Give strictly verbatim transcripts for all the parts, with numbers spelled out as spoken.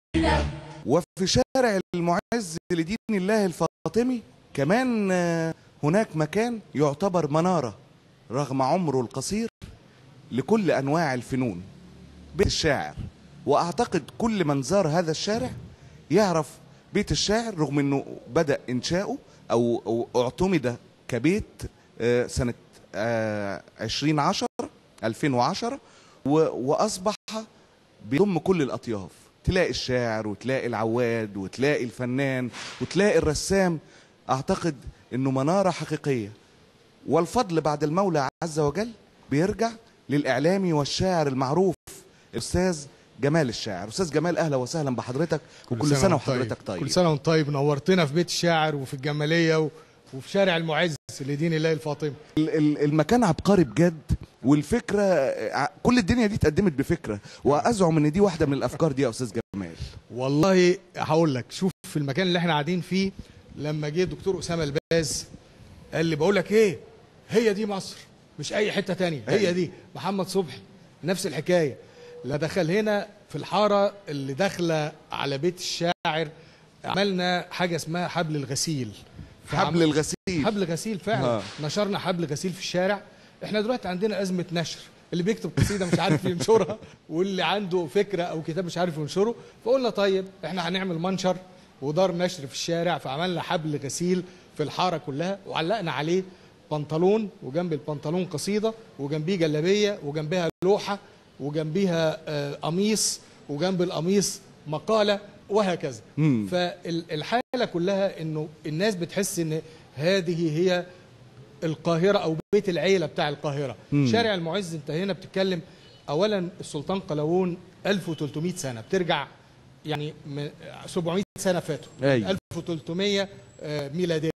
وفي شارع المعز لدين الله الفاطمي كمان هناك مكان يعتبر منارة رغم عمره القصير لكل أنواع الفنون، بيت الشاعر. وأعتقد كل من زار هذا الشارع يعرف بيت الشاعر رغم أنه بدأ إنشاؤه أو اعتمد كبيت سنة عشرين عشر ألفين وعشرة، وأصبح بيضم كل الأطياف. تلاقي الشاعر وتلاقي العواد وتلاقي الفنان وتلاقي الرسام. أعتقد أنه منارة حقيقية، والفضل بعد المولى عز وجل بيرجع للإعلامي والشاعر المعروف الأستاذ جمال الشاعر. أستاذ جمال، أهلا وسهلا بحضرتك، وكل سنة وحضرتك طيب. كل سنة وانت طيب. نورتنا في بيت الشاعر وفي الجمالية وفي شارع المعز لدين الله الفاطمي. المكان عبقري بجد، والفكرة كل الدنيا دي اتقدمت بفكرة، وأزعم ان دي واحدة من الأفكار دي يا أستاذ جمال. والله هقول لك، شوف في المكان اللي احنا قاعدين فيه لما جه الدكتور أسامة الباز قال لي بقول لك ايه، هي دي مصر مش أي حتة تانية، هي دي. محمد صبحي نفس الحكاية. لا دخل هنا في الحارة اللي داخلة على بيت الشاعر عملنا حاجة اسمها حبل الغسيل. حبل الغسيل حبل غسيل فعلا. آه. نشرنا حبل غسيل في الشارع. احنا دلوقتي عندنا أزمة نشر، اللي بيكتب قصيدة مش عارف ينشرها واللي عنده فكرة أو كتاب مش عارف ينشره. فقلنا طيب احنا هنعمل منشر ودار نشر في الشارع، فعملنا حبل غسيل في الحارة كلها وعلقنا عليه بنطلون، وجنب البنطلون قصيدة، وجنبيه جلابية، وجنبها لوحة، وجنبيها قميص، وجنب القميص مقالة، وهكذا. مم. فالحالة كلها انه الناس بتحس ان هذه هي القاهرة او بيت العيلة بتاع القاهرة. مم. شارع المعز انت هنا بتتكلم اولا السلطان قلاوون ألف وثلاثمائة سنة، بترجع يعني سبعمائة سنة فاتوا. أي. ألف وثلاثمائة ميلادية.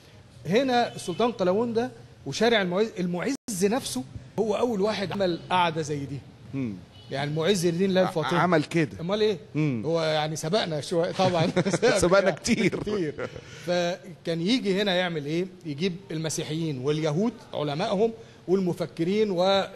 هنا السلطان قلاوون ده وشارع المعز، المعز نفسه هو اول واحد عمل قعدة زي دي. مم. يعني المعز لدين الله الفاطمي عمل كده. امال ايه؟ مم. هو يعني سبقنا شويه طبعا. سبقنا كتير كتير. فكان يجي هنا يعمل ايه؟ يجيب المسيحيين واليهود علمائهم والمفكرين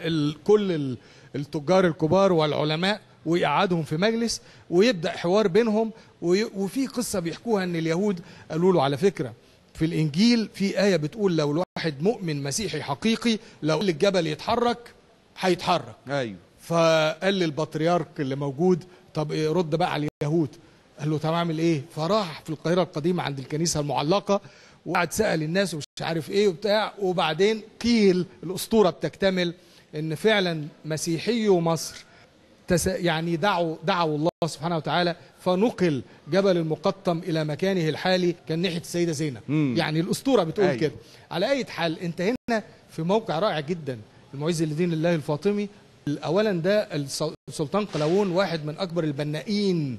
وكل التجار الكبار والعلماء، ويقعدهم في مجلس ويبدا حوار بينهم. وفي قصه بيحكوها ان اليهود قالوا له على فكره في الانجيل في ايه بتقول لو الواحد مؤمن مسيحي حقيقي لو الجبل يتحرك هيتحرك. ايوه. فقال للبطريرك اللي موجود طب إيه رد بقى على اليهود. قال له طب اعمل ايه؟ فراح في القاهره القديمه عند الكنيسه المعلقه وقعد سال الناس ومش عارف ايه وبتاع. وبعدين قيل الاسطوره بتكتمل ان فعلا مسيحيو مصر تس يعني دعوا دعوا الله سبحانه وتعالى، فنقل جبل المقطم الى مكانه الحالي كان ناحيه السيده زينب. مم. يعني الاسطوره بتقول أي. كده. على اي حال انت هنا في موقع رائع جدا، المعز لدين الله الفاطمي. اولا ده السلطان قلاوون واحد من اكبر البنائين،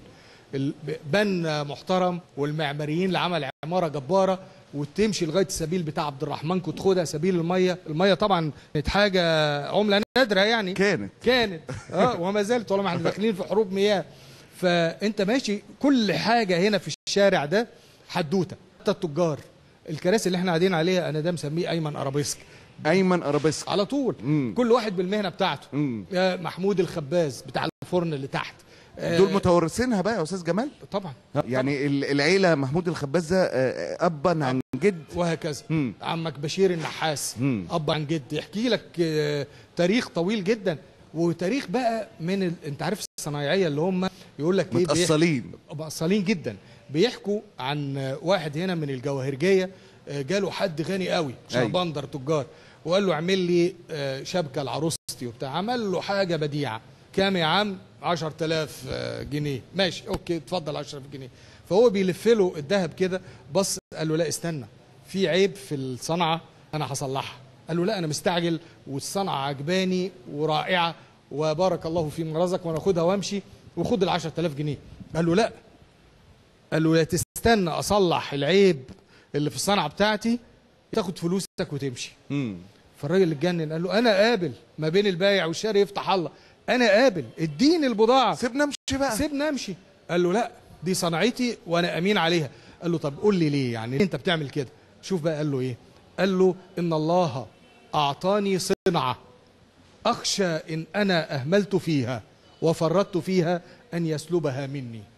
بنا محترم، والمعماريين اللي عمل عماره جباره وتمشي لغايه السبيل بتاع عبد الرحمن كنت خدها سبيل الميه. الميه طبعا كانت حاجه عمله نادره يعني. كانت كانت اه وما زالت طالما احنا داخلين في حروب مياه. فانت ماشي كل حاجه هنا في الشارع ده حدوته. حتى التجار الكراسي اللي احنا قاعدين عليها انا ده مسميه ايمن ارابيسك. ايمن ارابيسك على طول. مم. كل واحد بالمهنه بتاعته. مم. محمود الخباز بتاع الفرن اللي تحت. دول متورثينها بقى يا استاذ جمال؟ طبعا. يعني طبعًا. العيله محمود الخباز ده ابا عن جد وهكذا. مم. عمك بشير النحاس مم. اب عن جد. يحكي لك تاريخ طويل جدا، وتاريخ بقى من ال... انت عارف الصنايعيه اللي هم يقول لك ايه متأصلين متأصلين جدا. بيحكوا عن واحد هنا من الجواهرجيه جاله حد غني قوي شربندر تجار وقال له اعمل لي شبكه لعروستي وبتاع. عمل له حاجه بديعه. كام يا عم؟ عشرة آلاف جنيه. ماشي اوكي اتفضل عشرة آلاف جنيه. فهو بيلف له الذهب كده، بص قال له لا استنى في عيب في الصنعه انا هصلحها. قال له لا انا مستعجل والصنعه عجباني ورائعه وبارك الله في من رزق وانا اخدها وامشي وخد ال عشرة آلاف جنيه. قال له لا. قال له لا تستنى اصلح العيب اللي في الصنعه بتاعتي تاخد فلوسك وتمشي. امم فالراجل اللي اتجنن قال له انا قابل ما بين البايع والشاري يفتح الله، انا قابل اديني البضاعه سيبنا امشي بقى. سيبنا امشي. قال له لا دي صنعتي وانا امين عليها. قال له طب قول لي ليه يعني انت بتعمل كده؟ شوف بقى قال له ايه. قال له ان الله اعطاني صنعه اخشى ان انا اهملت فيها وفرطت فيها ان يسلبها مني.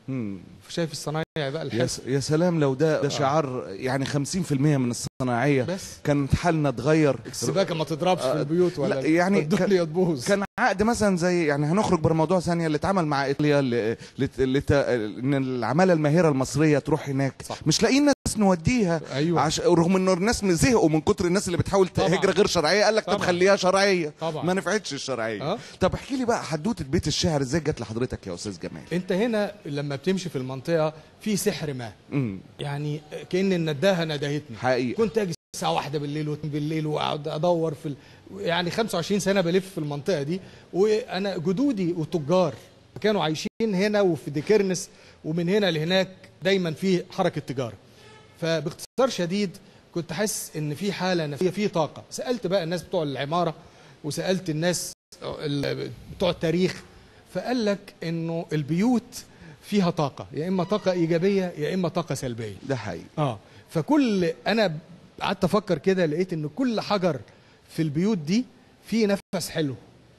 مم. شايف الصنايعي بقى يا, الحلو. س... يا سلام لو ده, ده آه. شعار يعني خمسين في المية من الصناعيه بس كانت حالنا اتغير. السباكه ما تضربش في البيوت ولا يعني الدنيا تبوظ. كان عقد مثلا زي يعني هنخرج بره موضوع ثانيه اللي اتعمل مع ايطاليا اللي اللي ان العماله الماهره المصريه تروح هناك. صح. مش لاقيين ناس نوديها. أيوة. عش... رغم ان الناس زهقوا من كتر الناس اللي بتحاول هجره غير شرعيه، قال لك طب خليها شرعيه. طبعا. ما نفعتش الشرعيه. أه؟ طب احكي لي بقى حدوته بيت الشعر ازاي جت لحضرتك يا استاذ جمال؟ انت هنا لما بتمشي في المنطقه في سحر ما. امم يعني كأن النداهه ندهتني حقيقي. كنت اجي الساعه واحدة بالليل واتنين بالليل واقعد ادور في ال... يعني خمسة وعشرين سنه بلف في المنطقه دي، وانا جدودي وتجار كانوا عايشين هنا وفي ديكرنس، ومن هنا لهناك دايما في حركه تجاره. فباختصار شديد كنت حاسس ان في حاله نفسيه، في طاقه. سالت بقى الناس بتوع العماره وسالت الناس بتوع التاريخ، فقال لك انه البيوت فيها طاقه، يا اما طاقه ايجابيه يا اما طاقه سلبيه. ده حقيقي. اه فكل انا قعدت افكر كده لقيت ان كل حجر في البيوت دي فيه نفس حلو،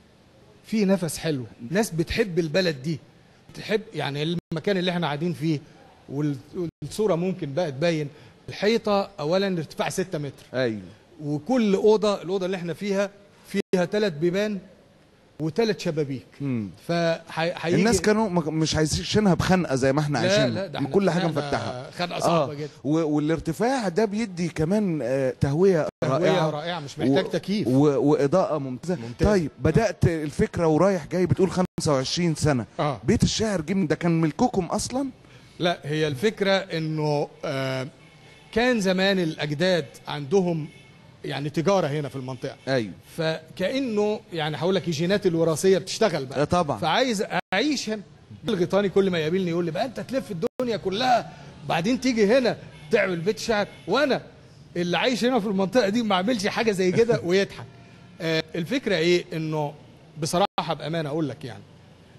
فيه نفس حلو. ناس بتحب البلد دي، بتحب يعني المكان اللي احنا قاعدين فيه. والصوره ممكن بقى تبين الحيطه اولا ارتفاع ستة متر. ايوه. وكل اوضه، الاوضه اللي احنا فيها فيها ثلاث بيبان وثلاث شبابيك. فهيجي الناس كانوا مش عايشينها بخنقه زي ما احنا عايشين. لا لا، كل حاجه مفتحه. خنقه صعبه آه. جدا. والارتفاع ده بيدي كمان آه تهويه رائعه. تهويه رائعه مش محتاج و... تكييف و... واضاءه ممتازه. ممتاز. طيب بدات آه. الفكره ورايح جاي بتقول خمسة وعشرين سنه. آه. بيت الشعر جيم ده كان ملككم اصلا؟ لا، هي الفكره انه آه كان زمان الاجداد عندهم يعني تجاره هنا في المنطقه. ايوه. فكانه يعني هقول لك الجينات الوراثيه بتشتغل بقى. طبعا. فعايز اعيش هنا. الغيطاني كل ما يقابلني يقول لي بقى انت تلف الدنيا كلها بعدين تيجي هنا تعمل بيت شعر، وانا اللي عايش هنا في المنطقه دي ما اعملش حاجه زي كده ويضحك. آه الفكره ايه؟ انه بصراحه بامانه اقول لك يعني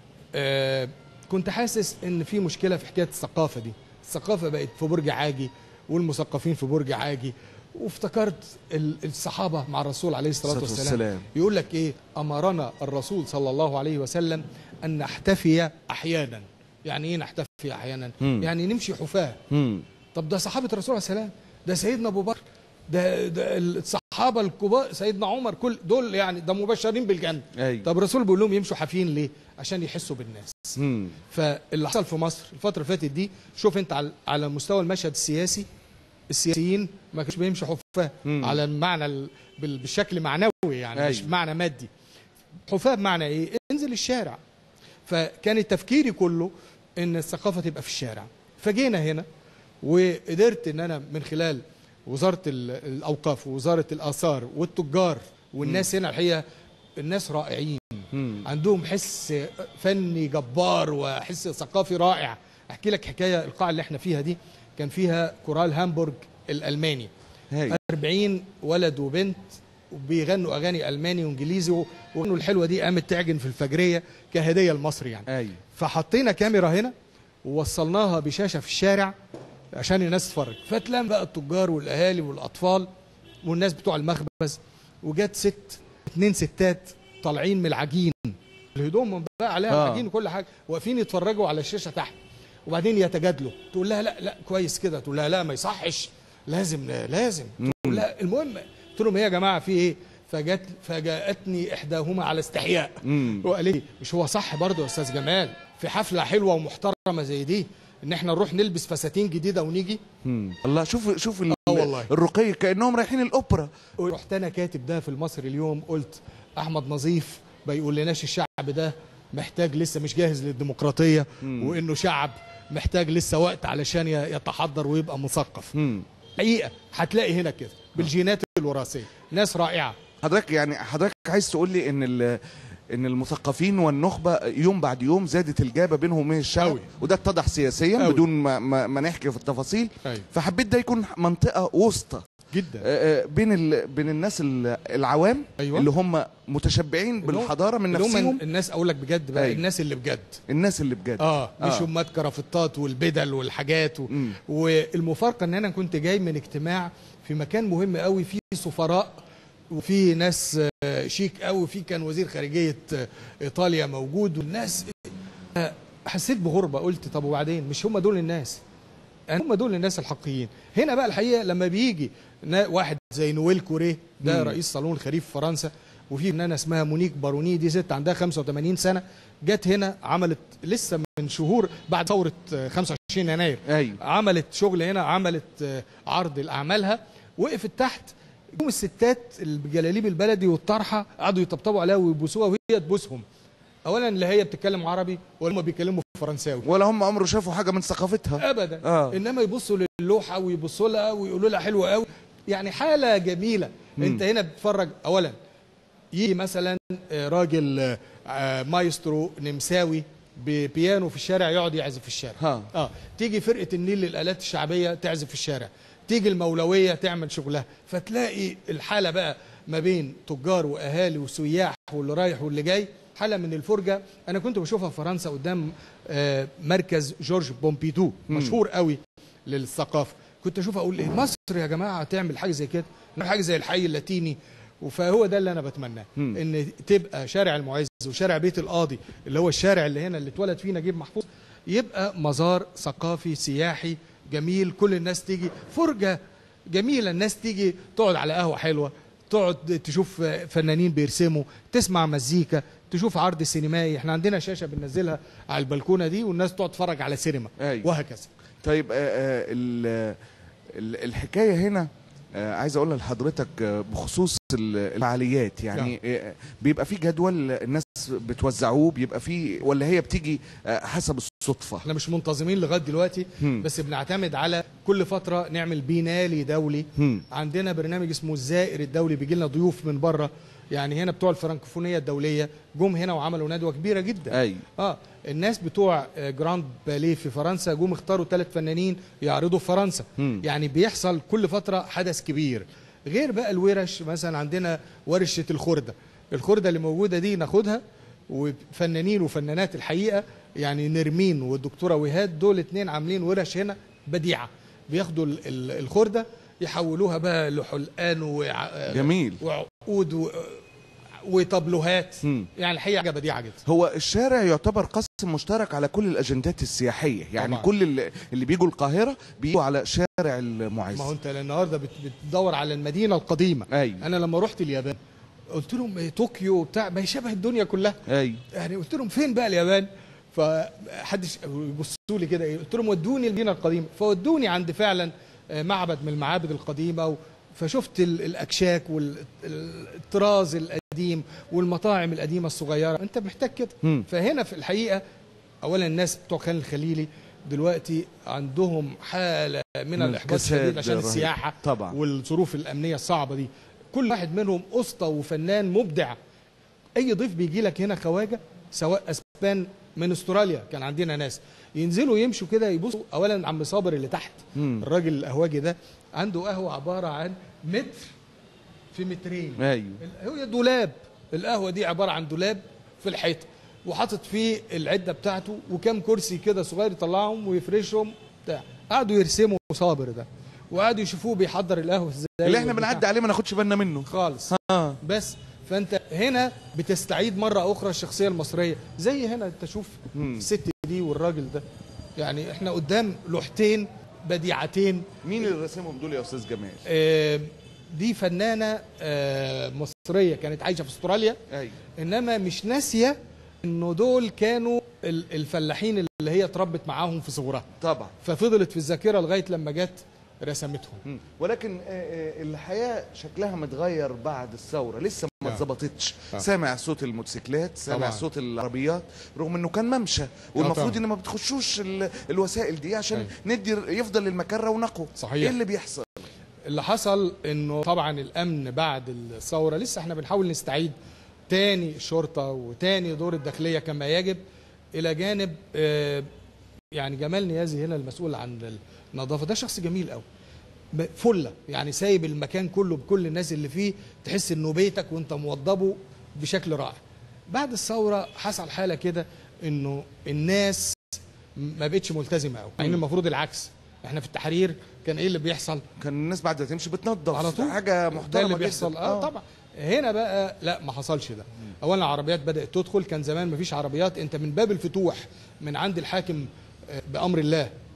آه كنت حاسس ان في مشكله في حكايه الثقافه دي. الثقافه بقت في برج عاجي والمثقفين في برج عاجي. وافتكرت الصحابه مع الرسول عليه الصلاه والسلام يقول لك ايه؟ امرنا الرسول صلى الله عليه وسلم ان نحتفي احيانا. يعني ايه نحتفي احيانا؟ مم. يعني نمشي حفاه. مم. طب ده صحابه الرسول عليه السلام، ده سيدنا ابو بكر، ده, ده الصحابه الكبار، سيدنا عمر، كل دول يعني ده مبشرين بالجنه. أيوة. طب الرسول بيقول لهم يمشوا حافيين ليه؟ عشان يحسوا بالناس. مم. فاللي حصل في مصر الفتره اللي فاتت دي، شوف انت على على مستوى المشهد السياسي، السياسيين ما كانوش بيمشوا حفاه على المعنى بالشكل معنوي يعني. أيوة. مش معنى مادي. حفاه بمعنى ايه؟ انزل الشارع. فكان تفكيري كله ان الثقافه تبقى في الشارع. فجينا هنا وقدرت ان انا من خلال وزاره الاوقاف ووزاره الاثار والتجار والناس هنا، الحقيقه الناس رائعين. مم. عندهم حس فني جبار وحس ثقافي رائع. احكي لك حكايه. القاعه اللي احنا فيها دي كان فيها كورال هامبورغ الالماني. هي. أربعين ولد وبنت وبيغنوا اغاني الماني وانجليزي، واغنوا الحلوه دي قامت تعجن في الفجريه كهديه لمصر يعني. أيوة. فحطينا كاميرا هنا ووصلناها بشاشه في الشارع عشان الناس تتفرج. فتلام بقى التجار والاهالي والاطفال والناس بتوع المخبز، وجت ست اتنين ستات طالعين من العجين، الهدوم بقى عليها آه. العجين وكل حاجه، واقفين يتفرجوا على الشاشه تحت، وبعدين يتجادلوا. تقول لها لا لا كويس كده، تقول لها لا ما يصحش، لازم لازم. تقول لها المهم. قلت لهم ايه يا جماعه في ايه؟ فجت فجاءتني احداهما على استحياء وقالت لي مش هو صح برضه يا استاذ جمال في حفله حلوه ومحترمه زي دي ان احنا نروح نلبس فساتين جديده ونيجي؟ امم الله. شوف شوف الرقي كانهم رايحين الاوبرا. رحت انا كاتب ده في المصري اليوم، قلت احمد نظيف بيقول لناش الشعب ده محتاج لسه مش جاهز للديمقراطيه، مم. وانه شعب محتاج لسه وقت علشان يتحضر ويبقى مثقف. حقيقه هتلاقي هنا كده بالجينات الوراثيه ناس رائعه. حضرتك يعني حضرتك عايز تقول لي ان ان المثقفين والنخبه يوم بعد يوم زادت الجابه بينهم وبين الشعب، وده اتضح سياسيا أوي. بدون ما, ما, ما نحكي في التفاصيل. أوي. فحبيت ده يكون منطقه وسطى جدا بين ال... بين الناس العوام. أيوة. اللي هم متشبعين بالحضاره من نفسهم. الناس اقول لك بجد بقى. أيوة. الناس اللي بجد الناس اللي بجد اه مش آه. امات كرافتات والبدل والحاجات و... والمفارقه ان انا كنت جاي من اجتماع في مكان مهم قوي، فيه سفراء وفي ناس شيك قوي، في كان وزير خارجيه ايطاليا موجود، والناس حسيت بغربه، قلت طب وبعدين مش هم دول الناس، يعني هم دول الناس الحقيقيين. هنا بقى الحقيقه لما بيجي واحد زي نويل كوريه ده مم. رئيس صالون الخريف في فرنسا، وفي فنانه اسمها مونيك باروني دي ست عندها خمسة وثمانين سنه، جت هنا عملت لسه من شهور بعد ثوره خمسة وعشرين يناير أيوه. عملت شغل هنا، عملت عرض لاعمالها، وقفت تحت يوم الستات الجلاليب البلدي والطرحه قعدوا يطبطبوا عليها ويبوسوها وهي تبوسهم. اولا لا هي بتتكلم عربي ولا هم بيتكلموا فرنساوي ولا هم عمره شافوا حاجه من ثقافتها ابدا. آه. انما يبصوا للوحه ويبصوا لها ويقولوا لها حلوه قوي، يعني حاله جميله. م. انت هنا بتتفرج، اولا يجي مثلا راجل مايسترو نمساوي ببيانو في الشارع يقعد يعزف في الشارع. ها. اه تيجي فرقه النيل للالات الشعبيه تعزف في الشارع، تيجي المولويه تعمل شغلها، فتلاقي الحاله بقى ما بين تجار واهالي وسياح واللي رايح واللي جاي، حاله من الفرجه. انا كنت بشوفها في فرنسا قدام مركز جورج بومبيدو مشهور قوي للثقافه، كنت اشوف اقول ايه مصر يا جماعه تعمل حاجه زي كده، حاجه زي الحي اللاتيني. فهو ده اللي انا بتمناه، ان تبقى شارع المعز وشارع بيت القاضي اللي هو الشارع اللي هنا اللي اتولد فيه نجيب محفوظ يبقى مزار ثقافي سياحي جميل، كل الناس تيجي فرجه جميله، الناس تيجي تقعد على قهوه حلوه، تقعد تشوف فنانين بيرسموا، تسمع مزيكا، تشوف عرض سينمائي. احنا عندنا شاشه بننزلها على البلكونه دي والناس تقعد تتفرج على سينما. أيوة. وهكذا. طيب آه ال الحكايه هنا آه عايز اقول لحضرتك آه بخصوص الفعاليات، يعني آه بيبقى في جدول الناس بتوزعوه، بيبقى في ولا هي بتيجي آه حسب الصدفه؟ احنا مش منتظمين لغايه دلوقتي، هم. بس بنعتمد على كل فتره نعمل بينالي دولي. هم. عندنا برنامج اسمه الزائر الدولي، بيجي لنا ضيوف من بره، يعني هنا بتوع الفرنكوفونيه الدوليه جم هنا وعملوا ندوه كبيره جدا. أي. اه الناس بتوع جراند باليه في فرنسا جم اختاروا ثلاث فنانين يعرضوا في فرنسا. م. يعني بيحصل كل فتره حدث كبير. غير بقى الورش، مثلا عندنا ورشه الخرده، الخرده اللي موجوده دي ناخدها، وفنانين وفنانات الحقيقه يعني نرمين والدكتوره وهاد دول اتنين عاملين ورش هنا بديعه، بياخدوا الخرده يحولوها بقى لحلقان وع... جميل وعقود و... وطبلوهات. م. يعني الحقيقه حاجه بديعه جدا. هو الشارع يعتبر قسم مشترك على كل الاجندات السياحيه، يعني طبعا. كل اللي, اللي بيجوا القاهره بيجوا على شارع المعز. ما هو انت النهارده بت... بتدور على المدينه القديمه. أيوة. انا لما رحت اليابان قلت لهم طوكيو بتاع ما هي شبه الدنيا كلها. أيوة. يعني قلت لهم فين بقى اليابان؟ فحدش يبصوا لي كده، قلت لهم ودوني المدينه القديمه، فودوني عند فعلا معبد من المعابد القديمه و... فشفت الاكشاك والطراز القديم والمطاعم القديمه الصغيره، انت محتاج كده. م. فهنا في الحقيقه اولا الناس بتوع خان الخليلي دلوقتي عندهم حاله من الاحباط الشديد عشان رهيب. السياحه طبعا والظروف الامنيه الصعبه دي، كل واحد منهم اسطى وفنان مبدع. اي ضيف بيجي لك هنا خواجه سواء اسبان من استراليا، كان عندنا ناس ينزلوا يمشوا كده يبصوا. اولا عم صابر اللي تحت مم. الراجل القهواجي ده عنده قهوه عباره عن متر في مترين. ايوه هي دولاب، القهوه دي عباره عن دولاب في الحيطه وحاطط فيه العده بتاعته وكم كرسي كده صغير يطلعهم ويفرشهم بتاع. قعدوا يرسموا صابر ده وقعدوا يشوفوه بيحضر القهوه ازاي اللي احنا بنعدي عليه ما ناخدش بالنا منه خالص. ها. بس فانت هنا بتستعيد مره اخرى الشخصيه المصريه، زي هنا انت شوف الست دي والراجل ده، يعني احنا قدام لوحتين بديعتين. مين اللي رسمهم دول يا استاذ جمال؟ آه دي فنانه آه مصريه كانت عايشه في استراليا. أيوة. انما مش ناسيه انه دول كانوا الفلاحين اللي هي اتربت معاهم في صغرها طبعا، ففضلت في الذاكره لغايه لما جت رسمتهم. ولكن الحياه شكلها متغير بعد الثوره، لسه ما اتظبطتش. سامع صوت الموتوسيكلات، سامع طبعا. صوت العربيات، رغم انه كان ممشى والمفروض ان ما بتخشوش الوسائل دي عشان أي. ندي يفضل المكان رونقه. صحيح. ايه اللي بيحصل؟ اللي حصل انه طبعا الامن بعد الثوره لسه احنا بنحاول نستعيد تاني الشرطه وتاني دور الداخليه كما يجب، الى جانب يعني جمال نيازي هنا المسؤول عن النظافه، ده شخص جميل قوي فله، يعني سايب المكان كله بكل الناس اللي فيه، تحس انه بيتك وانت موضبه بشكل رائع. بعد الثوره حصل حاله كده انه الناس ما بقتش ملتزمه قوي، يعني المفروض العكس. احنا في التحرير كان ايه اللي بيحصل؟ كان الناس بعد ما تمشي بتنظف على طول، حاجه محترمه. ده اللي بيحصل. اه, آه طبعا. هنا بقى لا، ما حصلش ده. اولا العربيات بدات تدخل، كان زمان مفيش عربيات، انت من باب الفتوح من عند الحاكم بامر الله